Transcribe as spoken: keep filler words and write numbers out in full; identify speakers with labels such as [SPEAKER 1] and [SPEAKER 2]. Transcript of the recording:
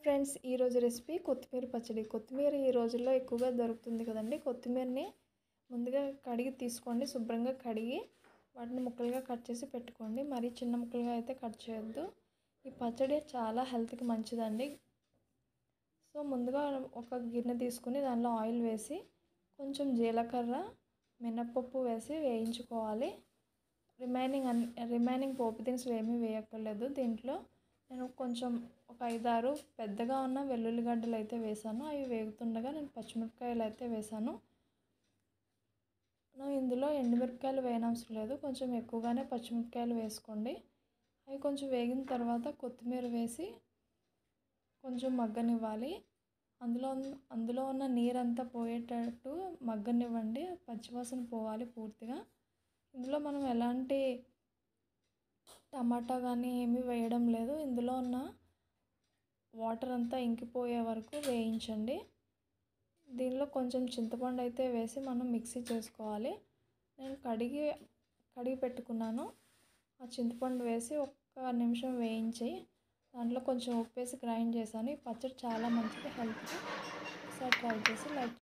[SPEAKER 1] Friends, ఈరోజు recipe కొత్తిమీర పచ్చడి. కొత్తిమీర ఈ రోజుల్లో ఎక్కువగా దొరుకుతుంది కదండి. కొత్తిమీరని ముందుగా కడిగి తీసుకోండి. శుభ్రంగా కడిగి వాటిని ముక్కలుగా కట్ చేసి పెట్టుకోండి. మరీ చిన్న ముక్కలుగా అయితే కట్ చేయొద్దు. ఈ పచ్చడి చాలా హెల్త్కి మంచిదండి. సో ముందుగా ఒక గిన్నె తీసుకుని దానిలో ఆయిల్ వేసి కొంచెం జీలకర్ర, మినపప్పు వేసి వేయించుకోవాలి. రిమైనింగ్ అన్ రిమైనింగ్ పోపు దినుసులు ఏమీ వేయక్కర్లేదు. దీంట్లో నేను కొంచెం ఒక ఐదారు పెద్దగా ఉన్న వెల్లుల్లిగడ్డలు అయితే వేసాను. అవి వేగుతుండగా నేను పచ్చిమిరపకాయలు అయితే వేసాను. నేను ఇందులో ఎండుమిరపకాయలు వేయనవసరం లేదు, కొంచెం ఎక్కువగానే పచ్చిమిరపకాయలు వేసుకోండి. అవి కొంచెం వేగిన తర్వాత కొత్తిమీర వేసి కొంచెం మగ్గనివ్వాలి. అందులో అందులో ఉన్న నీరంతా పోయేటట్టు మగ్గనివ్వండి. పచ్చివాసన పోవాలి పూర్తిగా. ఇందులో మనం ఎలాంటి టమాటా కానీ ఏమీ వేయడం లేదు. ఇందులో ఉన్న వాటర్ అంతా ఇంకిపోయే వరకు వేయించండి. దీనిలో కొంచెం చింతపండు అయితే వేసి మనం మిక్సీ చేసుకోవాలి. నేను కడిగి కడిగి పెట్టుకున్నాను. ఆ చింతపండు వేసి ఒక్క నిమిషం వేయించి దాంట్లో కొంచెం ఉప్పు వేసి గ్రైండ్ చేశాను. ఈ పచ్చడి చాలా మంచిది హెల్త్కి. ఒకసారి ట్రై చేసి లైక్